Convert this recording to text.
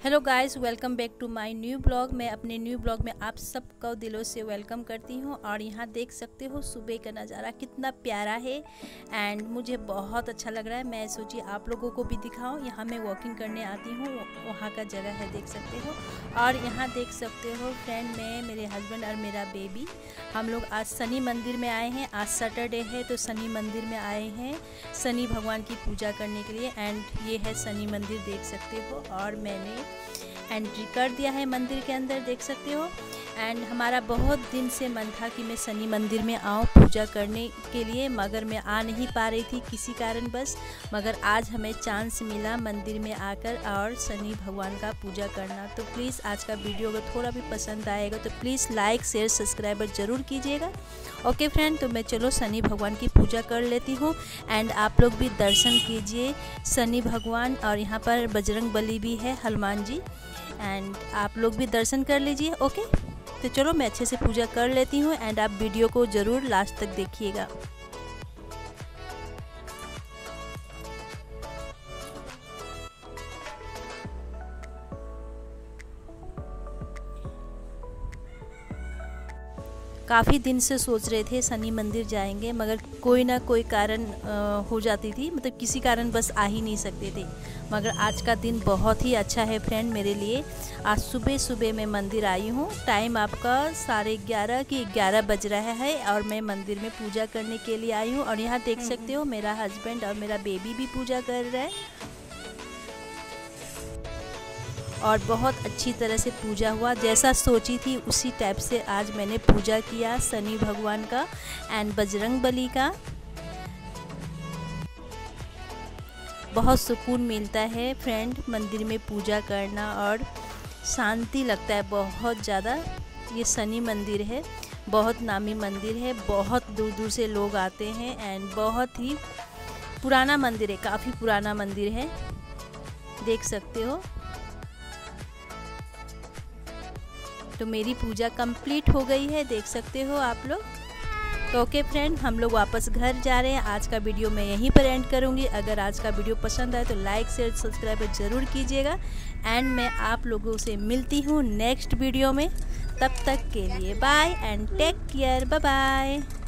Hello guys, welcome back to my new blog. मैं अपने new blog में आप सबको दिलों से वेलकम करती हूँ। और यहाँ देख सकते हो सुबह का नज़ारा कितना प्यारा है एंड मुझे बहुत अच्छा लग रहा है। मैं सोची आप लोगों को भी दिखाऊँ। यहाँ मैं वॉकिंग करने आती हूँ, वहाँ का जगह है, देख सकते हो। और यहाँ देख सकते हो फ्रेंड, मैं, मेरे हस्बैंड और मेरा बेबी, हम लोग आज शनि मंदिर में आए हैं। आज सैटरडे है तो शनि मंदिर में आए हैं शनि भगवान की पूजा करने के लिए। एंड ये है शनि मंदिर, देख सकते हो। और मैंने एंट्री कर दिया है मंदिर के अंदर, देख सकते हो। एंड हमारा बहुत दिन से मन था कि मैं शनि मंदिर में आऊँ पूजा करने के लिए, मगर मैं आ नहीं पा रही थी किसी कारण बस। मगर आज हमें चांस मिला मंदिर में आकर और शनि भगवान का पूजा करना। तो प्लीज़ आज का वीडियो अगर थोड़ा भी पसंद आएगा तो प्लीज़ लाइक शेयर सब्सक्राइबर ज़रूर कीजिएगा। ओके फ्रेंड, तो मैं चलो शनि भगवान की पूजा कर लेती हूँ। एंड आप लोग भी दर्शन कीजिए शनि भगवान। और यहाँ पर बजरंग बली भी है, हनुमान जी, एंड आप लोग भी दर्शन कर लीजिए। ओके, तो चलो मैं अच्छे से पूजा कर लेती हूँ एंड आप वीडियो को ज़रूर लास्ट तक देखिएगा। काफ़ी दिन से सोच रहे थे शनि मंदिर जाएंगे, मगर कोई ना कोई कारण हो जाती थी, मतलब किसी कारण बस आ ही नहीं सकते थे। मगर आज का दिन बहुत ही अच्छा है फ्रेंड मेरे लिए। आज सुबह सुबह मैं मंदिर आई हूँ। टाइम आपका 11:30 कि 11 बज रहा है और मैं मंदिर में पूजा करने के लिए आई हूँ। और यहाँ देख सकते हो मेरा हस्बैंड और मेरा बेबी भी पूजा कर रहा है। और बहुत अच्छी तरह से पूजा हुआ, जैसा सोची थी उसी टाइप से आज मैंने पूजा किया शनि भगवान का एंड बजरंग बली का। बहुत सुकून मिलता है फ्रेंड मंदिर में पूजा करना और शांति लगता है बहुत ज़्यादा। ये शनि मंदिर है, बहुत नामी मंदिर है, बहुत दूर दूर से लोग आते हैं एंड बहुत ही पुराना मंदिर है, काफ़ी पुराना मंदिर है, देख सकते हो। तो मेरी पूजा कंप्लीट हो गई है, देख सकते हो आप लोग। तो ओके फ्रेंड, हम लोग वापस घर जा रहे हैं। आज का वीडियो मैं यहीं पर एंड करूंगी। अगर आज का वीडियो पसंद आए तो लाइक शेयर सब्सक्राइब ज़रूर कीजिएगा। एंड मैं आप लोगों से मिलती हूँ नेक्स्ट वीडियो में। तब तक के लिए bye and take care, bye bye.